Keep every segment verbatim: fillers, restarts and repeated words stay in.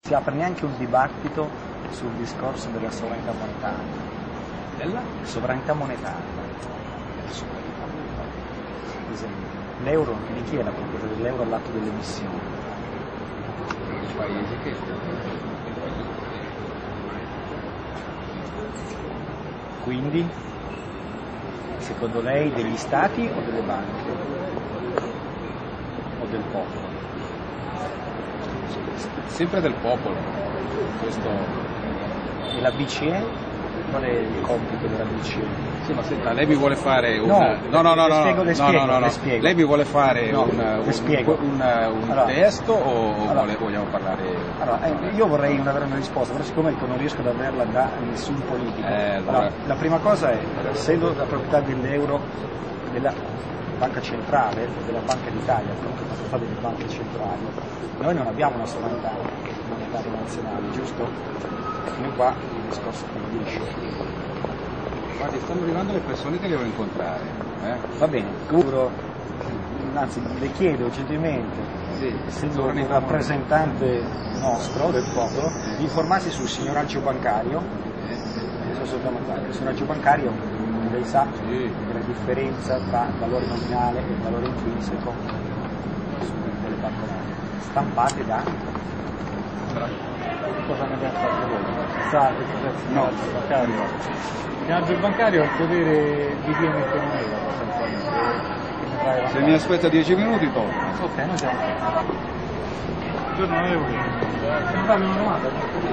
si apre neanche un dibattito sul discorso della sovranità monetaria. Della? Sovranità monetaria. Sovranità monetaria. Ad esempio, l'euro, di chi è la proprietà dell'euro all'atto dell'emissione? Dei paesi che... Quindi, secondo lei, degli stati o delle banche? O del popolo? Sempre del popolo. Questo... E la B C E? Qual è il compito della B C E? Sì, ma senta, lei mi vuole fare un... No, no, no, no, le spiego, no, le spiego, no, no, no. le spiego. Lei mi vuole fare no, un, un, un, un, un allora, testo o allora, vuole, vogliamo parlare... Allora, eh, io vorrei avere una risposta, però siccome non riesco ad averla da nessun politico. Eh, allora... Allora, la prima cosa è, essendo la proprietà dell'euro della Banca Centrale, della Banca d'Italia, comunque la proprietà delle banche centrali, noi non abbiamo una sovranità monetaria nazionale, giusto? Fino qua il discorso finisce. Guardi, stanno arrivando le persone che devo incontrare. Eh? Va bene, curo, anzi le chiedo gentilmente, sì, essendo un rappresentante nostro, del popolo, di informarsi sul signoraggio bancario, il signoraggio bancario, lei sa, sì, la differenza tra valore nominale e valore intrinseco delle banconote, stampate da... Cosa ne pensate voi? Sa che cos'è il signoraggio no. bancario? Il signoraggio bancario è il potere di chi emette moneta, sostanzialmente. Se mi aspetta dieci minuti torno. Ok, noi siamo. Buongiorno onorevoli. Se mi fate una domanda,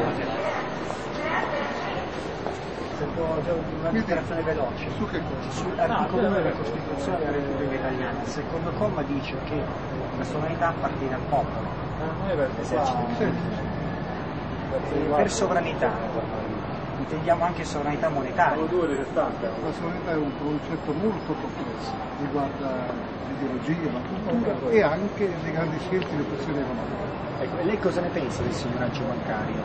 Se può una dichiarazione veloce. Su che cosa? Sull'articolo due della Costituzione della Repubblica Italiana, il secondo comma dice che la sovranità appartiene al popolo. Esercito. Per sovranità intendiamo anche sovranità monetaria. La sovranità è un concetto molto complesso, riguarda l'ideologia, la cultura e anche le grandi scelte di opzione economica. Ecco, e lei cosa ne pensa del signoraggio bancario?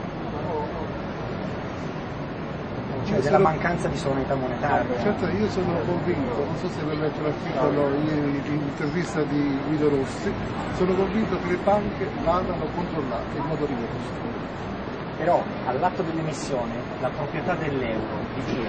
Cioè della mancanza di sovranità monetaria? Certo, io sono convinto, non so se avete letto l'articolo ieri di intervista di Guido Rossi, sono convinto che le banche vadano controllate in modo rigoroso. Però all'atto dell'emissione la proprietà dell'euro di chi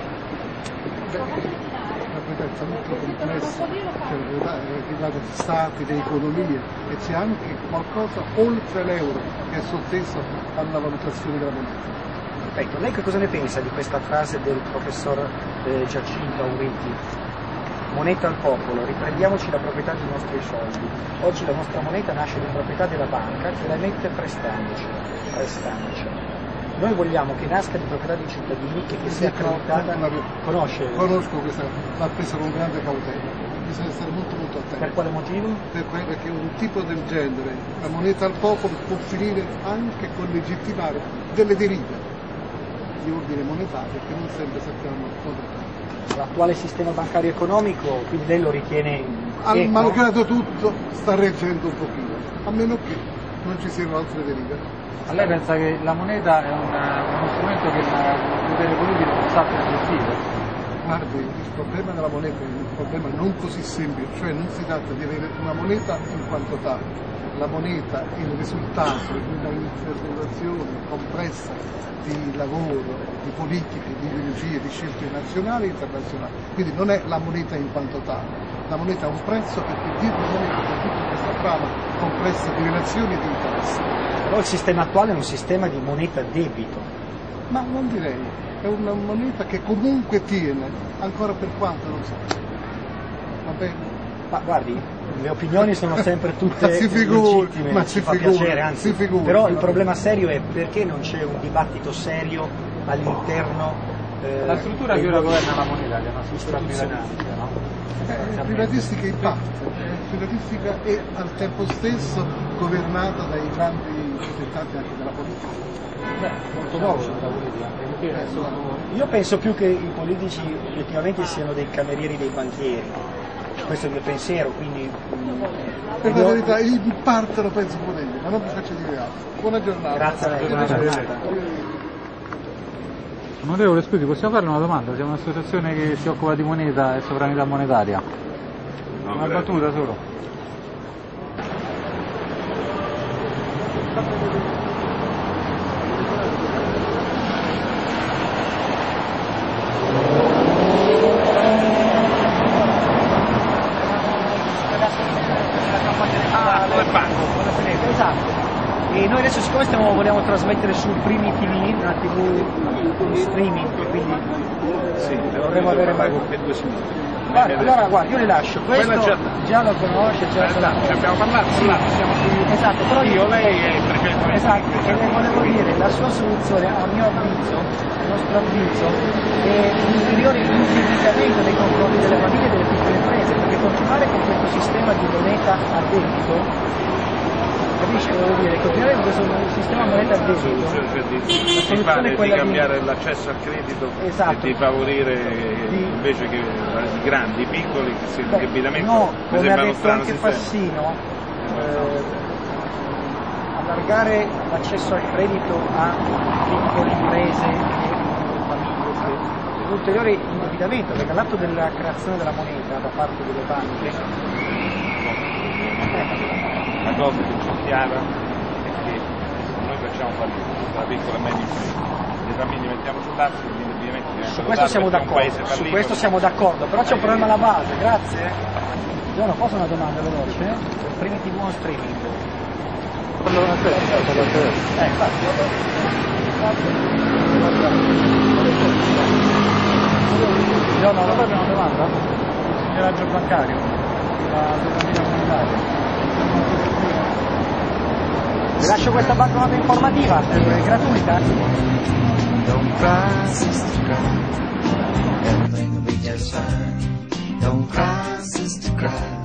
è? La proprietà è molto complessa, cioè la proprietà riguarda gli stati, le economie e c'è anche qualcosa oltre l'euro che è sotteso alla valutazione della moneta. Perfetto, lei che cosa ne pensa di questa frase del professor eh, Giacinto Aureti? Moneta al popolo, riprendiamoci la proprietà dei nostri soldi. Oggi la nostra moneta nasce di proprietà della banca che la emette prestandoci. prestandoci. Noi vogliamo che nasca di proprietà dei cittadini e che sia accreditata. Conosce? Conosco questa, l'ha presa con grande cautela. Bisogna stare molto molto attenti. Per quale motivo? Per perché un tipo del genere, la moneta al popolo, può finire anche con legittimare delle derive di ordine monetario che non sempre sappiamo controllare. L'attuale sistema bancario economico, quindi lei lo ritiene... Al malgrado tutto sta reggendo un pochino, a meno che non ci siano altre derive. A lei pensa che la moneta è un, uno strumento che il potere politico non sappia gestire? Guardi, il problema della moneta è un problema non così semplice, cioè non si tratta di avere una moneta in quanto tale. La moneta è il risultato di una interrelazione complessa di lavoro, di politiche, di ideologie, di scelte nazionali e internazionali. Quindi non è la moneta in quanto tale, la moneta ha un prezzo perché dietro la moneta c'è tutta questa trama complessa di relazioni e di interessi. Però il sistema attuale è un sistema di moneta debito. Ma non direi, è una moneta che comunque tiene, ancora per quanto non so. Va bene? Ma guardi, le opinioni sono sempre tutte ma si figuri, legittime, ma ci si fa figuri, piacere, anzi, si figuri, però si il problema serio è perché non c'è un dibattito serio all'interno eh, la struttura che ora governa la moneta, che è una struttura privatistica, no? Eh, privatistica in parte, eh, privatistica e al tempo stesso governata dai grandi rappresentanti anche della politica. Beh, molto nuovo la politica. Eh, io penso più che i politici effettivamente siano dei camerieri dei banchieri. Questo è il mio pensiero, quindi... Per la verità, in parte lo penso pure io, ma non vi faccio dire altro. Buona giornata. Grazie a lei. Buona giornata. Onorevole, scusi, possiamo farle una domanda? Siamo un'associazione che si occupa di moneta e sovranità monetaria. No, una battuta solo. adesso siccome stiamo, vogliamo trasmettere su Primi T V, una tivù in streaming, quindi Sì, dovremmo avere mai... per due signori. Guarda, allora guarda, io le lascio, questo Quella già- già lo conosce, già Eh, se no, ci abbiamo parlato, parlato, siamo su... Esatto, però Io, lei e il prefetto. Esatto, e le volevo dire, la sua soluzione a mio avviso, a nostro avviso, è un ulteriore indebitamento nei confronti delle famiglie e delle piccole imprese, perché continuare con questo sistema di moneta a debito, capisci cosa vuol dire? Continuare con questo sistema di moneta a La debito, soluzione cioè di, di soluzione fare, è di quella di- cambiare l'accesso al credito Esatto. e di favorire Di- invece che i grandi, i piccoli, che si beh, indebitamente no, mi come sembra ha uno detto strano anche sistema. Fassino, eh, allargare l'accesso al credito a piccole imprese e famiglie, è un ulteriore indebitamento, perché all'atto della creazione della moneta da parte delle banche, eh, La cosa che c'è chiara è che noi facciamo fallire la piccola e media impresa, le famiglie mettiamo sull'asse e gli indebitamente diventano su questo siamo perché è un d'accordo, paese su fallito. questo siamo d'accordo, però c'è un problema alla base, grazie. Giorno, posso una domanda veloce? Per Primi T V on streaming. Allora, aspetta, aspetta, aspetta. Eh, infatti. Giorno, allora abbiamo una domanda? Il signoraggio bancario, la cittadina comunitaria. Vi lascio questa banconota informativa, è gratuita. Don't cry, sister, cry. Everything will be just fine. Don't cry, sister, cry.